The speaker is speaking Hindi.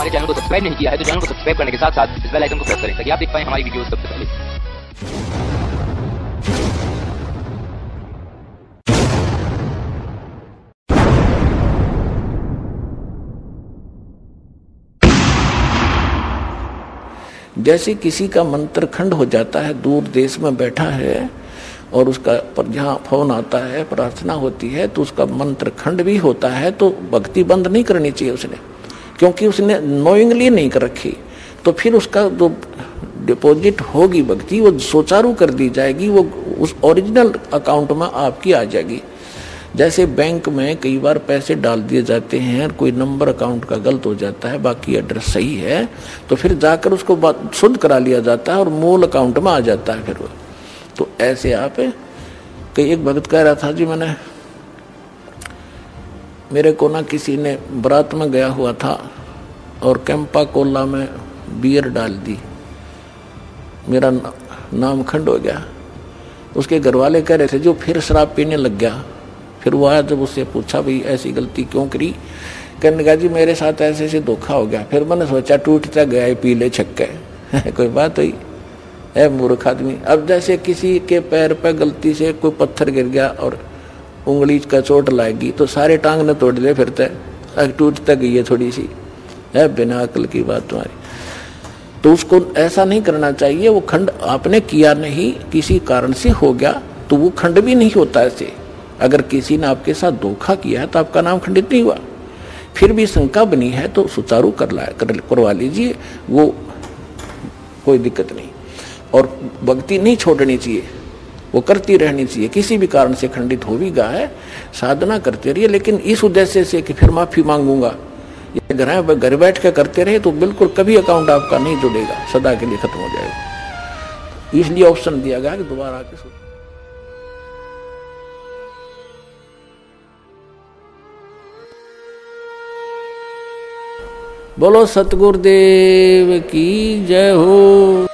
हमारे चैनल को सब्सक्राइब नहीं किया है तो चैनल को सब्सक्राइब करने के साथ साथ इस बेल आइकन को प्रेस करें ताकि आप देख पाएं हमारी वीडियोस सबसे पहले। जैसे किसी का मंत्र खंड हो जाता है, दूर देश में बैठा है और उसका पर जहाँ फोन आता है, प्रार्थना होती है तो उसका मंत्र खंड भी होता है, तो भक्ति बंद नहीं करनी चाहिए उसने, क्योंकि उसने नोइंगली नहीं कर रखी। तो फिर उसका जो डिपॉजिट होगी भक्ति वो सुचारू कर दी जाएगी, वो उस ओरिजिनल अकाउंट में आपकी आ जाएगी। जैसे बैंक में कई बार पैसे डाल दिए जाते हैं, कोई नंबर अकाउंट का गलत हो जाता है, बाकी एड्रेस सही है, तो फिर जाकर उसको शुद्ध करा लिया जाता है और मूल अकाउंट में आ जाता है फिर वो। तो ऐसे आप कई एक भक्त कह रहा था जी, मेरे को ना किसी ने बारात में गया हुआ था और कैंपा कोला में बियर डाल दी, मेरा नाम खंड हो गया। उसके घर वाले कह रहे थे जो फिर शराब पीने लग गया। फिर वो आया, जब उससे पूछा भाई ऐसी गलती क्यों करी, कहने लगा जी मेरे साथ ऐसे ऐसे धोखा हो गया। फिर मैंने सोचा टूटता गया पीले छक्के कोई बात हुई है मूर्ख आदमी। अब जैसे किसी के पैर पर गलती से कोई पत्थर गिर गया और उंगली का चोट लाएगी तो सारे टांग ने तोड़ ले, फिर टूट तक गई है थोड़ी सी, है बिना अकल की बात तुम्हारी। तो उसको ऐसा नहीं करना चाहिए। वो खंड आपने किया नहीं, किसी कारण से हो गया तो वो खंड भी नहीं होता ऐसे। अगर किसी ने आपके साथ धोखा किया है तो आपका नाम खंडित नहीं हुआ। फिर भी शंका बनी है तो सुचारू करवा लीजिए, वो कोई दिक्कत नहीं। और भक्ति नहीं छोड़नी चाहिए, वो करती रहनी चाहिए। किसी भी कारण से खंडित हो भी गया है, साधना करते रहिए, लेकिन इस उद्देश्य से कि फिर माफी मांगूंगा, ये घर बैठ के करते रहे तो बिल्कुल कभी अकाउंट आपका नहीं जुड़ेगा, सदा के लिए खत्म हो जाएगा। इसलिए ऑप्शन दिया गया कि दोबारा आके बोलो सतगुरुदेव की जय हो।